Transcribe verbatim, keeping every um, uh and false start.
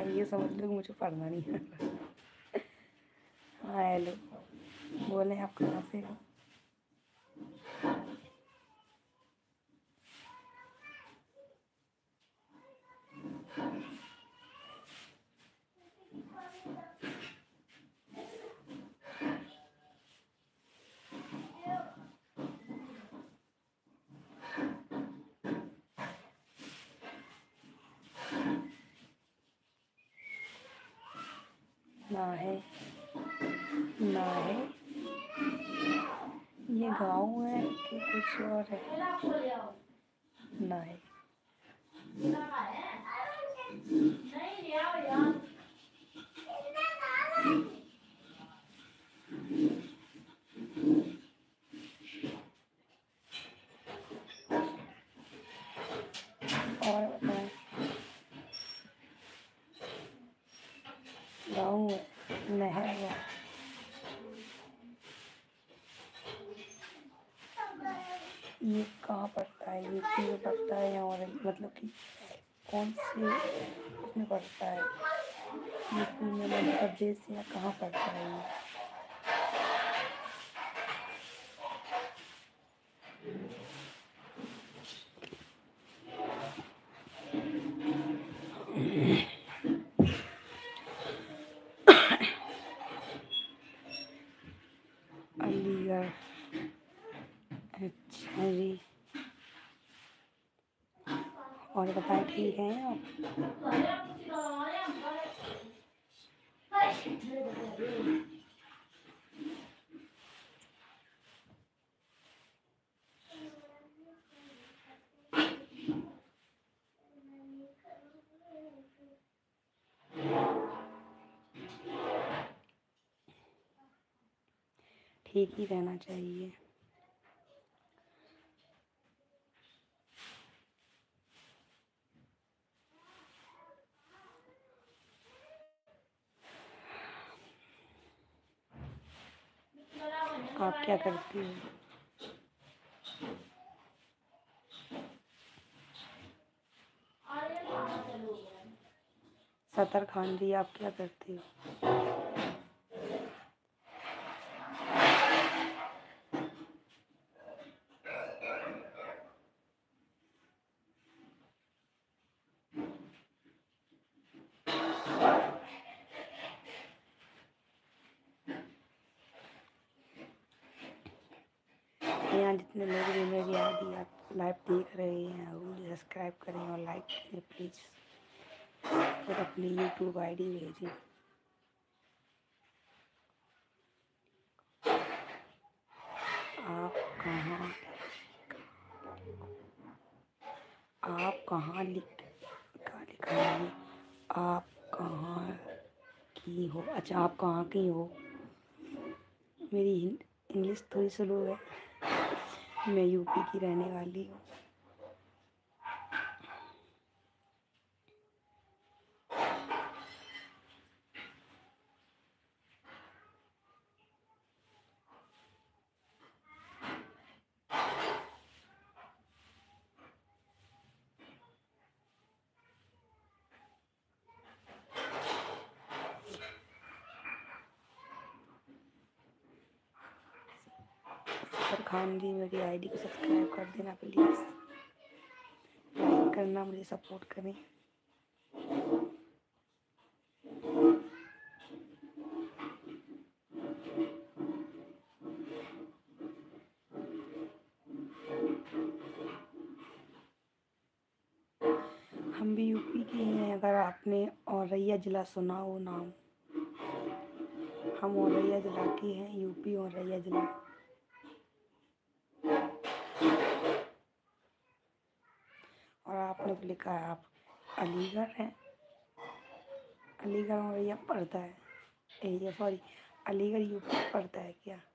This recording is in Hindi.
ये समझ लो मुझे पढ़ना नहीं है। हाँ हेलो, बोलें आप कहाँ से हो? ना है, ना है, ये गाँव है कि कुछ और है? ना है। और बताएं, गाँव है, नहर है। ये कहाँ पड़ता है? यूपी में पड़ता है या और मतलब कि कौन से उसमें पड़ता है? यूपी में, मध्य प्रदेश या कहाँ पड़ता है ये? अलीगढ़। अच्छा जी, और बताएं ठीक हैं आप? ठीक ही रहना चाहिए। आप क्या करती हो? सतर खान जी, आप क्या करती हो? यहाँ जितने लोग भी मेरी आईडी आप लाइव देख रहे हैं वो सब्सक्राइब करें और लाइक करें प्लीज़, और अपनी यूट्यूब आईडी भेजें। आप कहाँ आप कहाँ लिख कहाँ लिखा है ये? आप कहाँ की हो? अच्छा, आप कहाँ की हो? मेरी इंग्लिश थोड़ी स्लो है, मैं यूपी की रहने वाली हूँ। सफर खान जी, मेरी आईडी को सब्सक्राइब कर देना प्लीज़, लाइक करना, मुझे सपोर्ट करें। हम भी यूपी के हैं, अगर आपने औरैया ज़िला सुना हो नाम, हम औरैया ज़िला के हैं, यूपी औरैया ज़िला। और आपने तो लिखा है आप अलीगढ़ हैं। अलीगढ़ औरैया पड़ता है, ये सॉरी, अलीगढ़ यूपी पड़ता है क्या?